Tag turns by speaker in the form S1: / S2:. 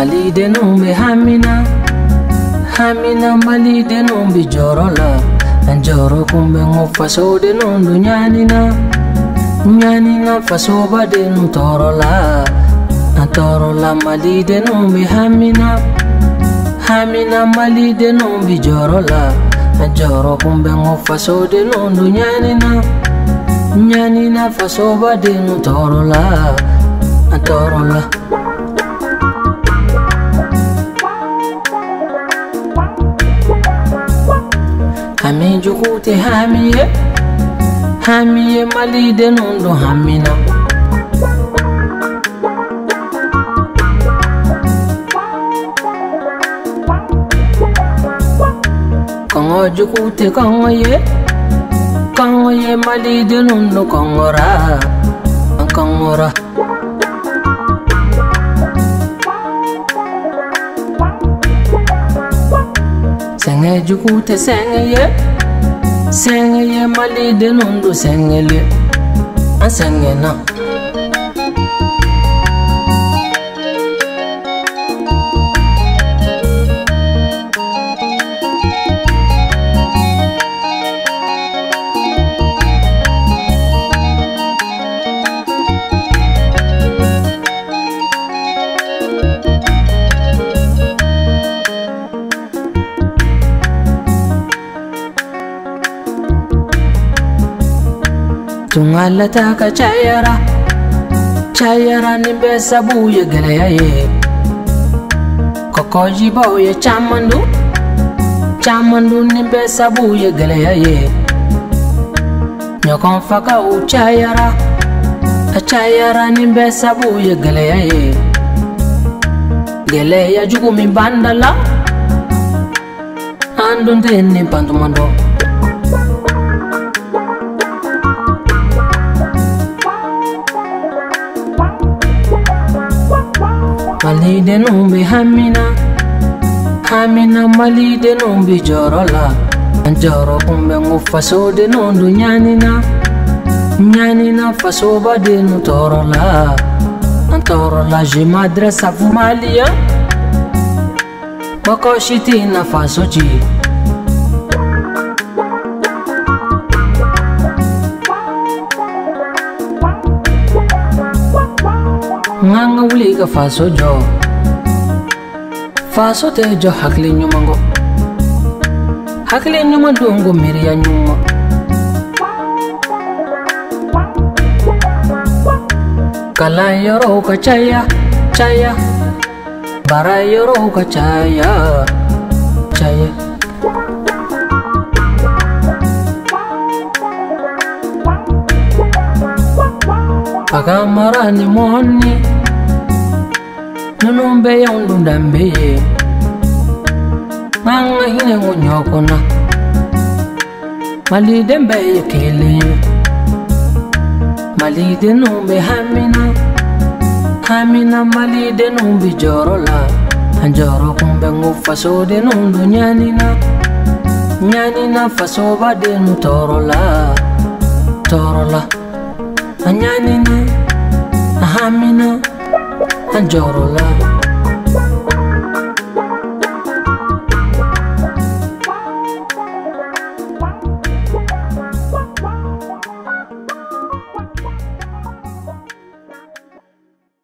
S1: Mali de numbe hamina, hamina Mali de numbi jorola. Anjoro kumbe ngofaso de nundu nyanina, nyanina faso ba de nutorola. Antorola Mali de numbi hamina, hamina Mali de numbi jorola. Anjoro kumbe ngofaso de nundu nyanina, nyanina faso ba de nutorola. Antorola. Hami jukute hamiye, hamiye Mali de nundu hamina. Kongo jukute kongo ye Mali de nundu kongora, kongora. Senge jukute senge ye Mali de nundu sengele, senge na. Tungalata ka chayara, chayara ni besa buye geleya ye. Kokoji boye chamandu, chamandu ni besa buye geleya ye. Nyokon faka u chayara, chayara ni besa buye geleya ye. Geleya jugumi bandala, andun teni pandumando. Mali de numbi hamina, hamina Mali de numbi jorola. Anjoro kumbe ngufaso de nundu nyanina, nyanina faso ba de nutorola. Antorola jimadre safu Malia, bako shitina faso ji. Nganga wuli ka faso jo, faso te jo hakli nyumango, hakli nyuma dungo miria nyuma. Kala yoro ka chaya, chaya, bara yoro ka chaya, chaya. Pagamara ni moni, nunumbe ya undundambe ye. Nganga hine ngunyokona, Mali de mbe ye kele. Mali de numbe hamina, hamina Mali de numbi jorola. Anjoro kumbe ngufaso de nundu nyanina, nyanina faso ba de nutorola, torola. Anyanina, hamina, anjorola.